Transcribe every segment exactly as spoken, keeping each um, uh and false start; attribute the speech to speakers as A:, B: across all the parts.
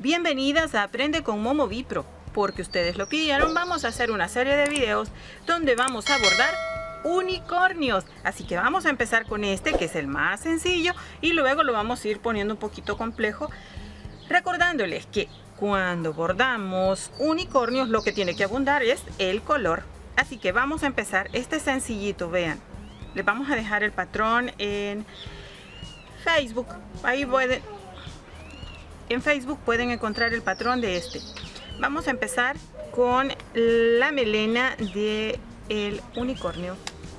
A: Bienvenidas a Aprende con Momo Bipro. Porque ustedes lo pidieron, vamos a hacer una serie de videos donde vamos a bordar unicornios. Así que vamos a empezar con este, que es el más sencillo, y luego lo vamos a ir poniendo un poquito complejo, recordándoles que cuando bordamos unicornios lo que tiene que abundar es el color. Así que vamos a empezar este sencillito. Vean, les vamos a dejar el patrón en Facebook. Ahí pueden, en Facebook pueden encontrar el patrón de este. Vamos a empezar con la melena del unicornio.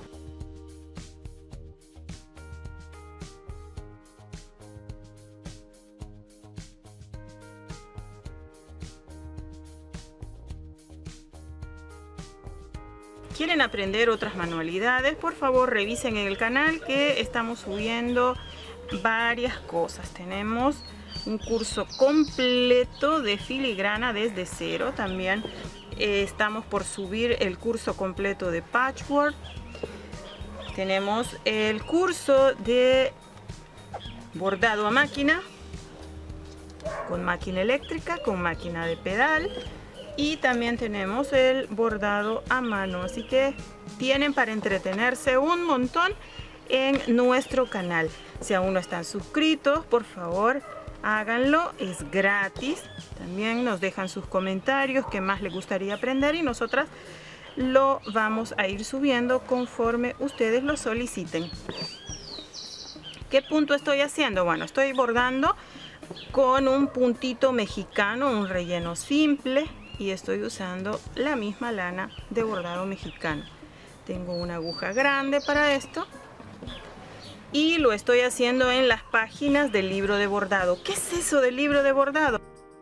A: ¿Quieren aprender otras manualidades? Por favor, revisen en el canal que estamos subiendo varias cosas. Tenemos un curso completo de filigrana desde cero. También eh, estamos por subir el curso completo de patchwork. Tenemos el curso de bordado a máquina, con máquina eléctrica, con máquina de pedal. Y también tenemos el bordado a mano. Así que tienen para entretenerse un montón en nuestro canal. Si aún no están suscritos, por favor, háganlo, es gratis. También nos dejan sus comentarios, qué más les gustaría aprender, y nosotras lo vamos a ir subiendo conforme ustedes lo soliciten. ¿Qué punto estoy haciendo? Bueno, estoy bordando con un puntito mexicano, un relleno simple, y estoy usando la misma lana de bordado mexicano. Tengo una aguja grande para esto. Y lo estoy haciendo en las páginas del libro de bordado. ¿Qué es eso del libro de bordado?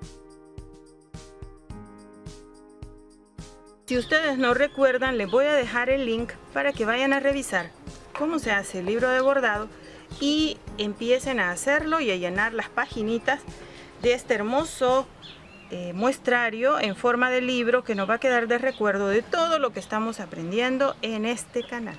A: Si ustedes no recuerdan, les voy a dejar el link para que vayan a revisar cómo se hace el libro de bordado y empiecen a hacerlo y a llenar las paginitas de este hermoso eh, muestrario en forma de libro que nos va a quedar de recuerdo de todo lo que estamos aprendiendo en este canal.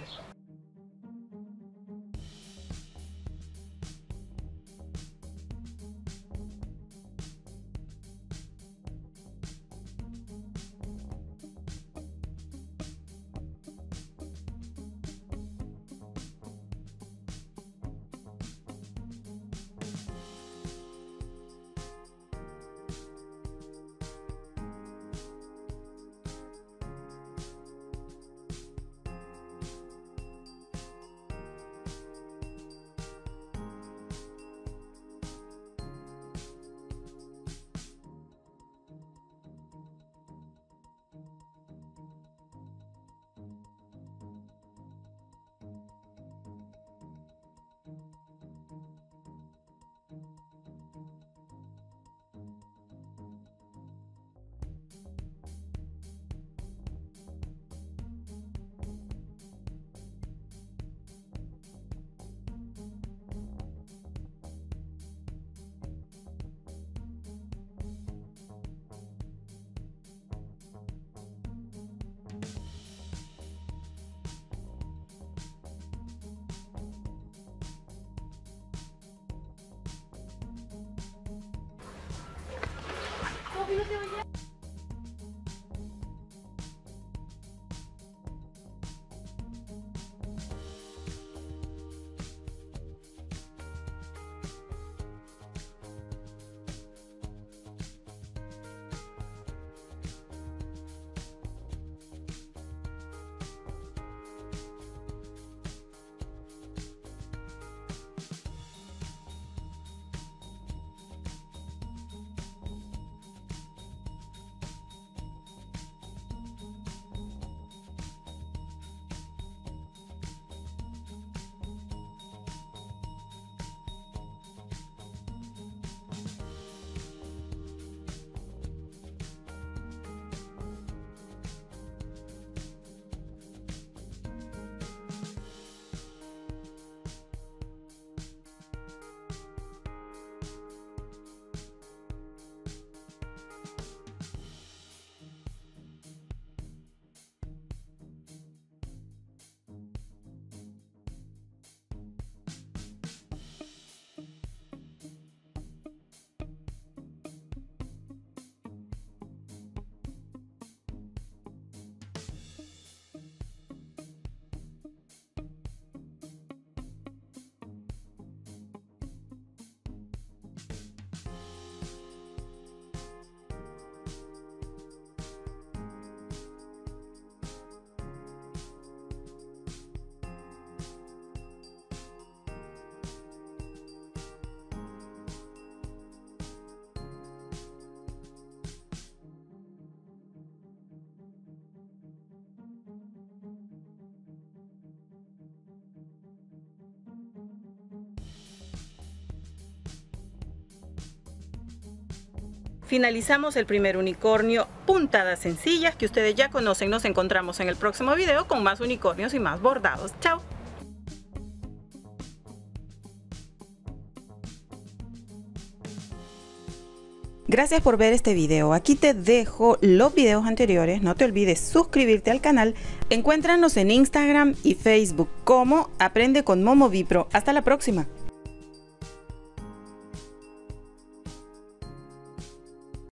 A: Finalizamos el primer unicornio, puntadas sencillas, que ustedes ya conocen. Nos encontramos en el próximo video con más unicornios y más bordados. ¡Chao! Gracias por ver este video. Aquí te dejo los videos anteriores. No te olvides suscribirte al canal. Encuéntranos en Instagram y Facebook como Aprende con Momo Bipro. Hasta la próxima.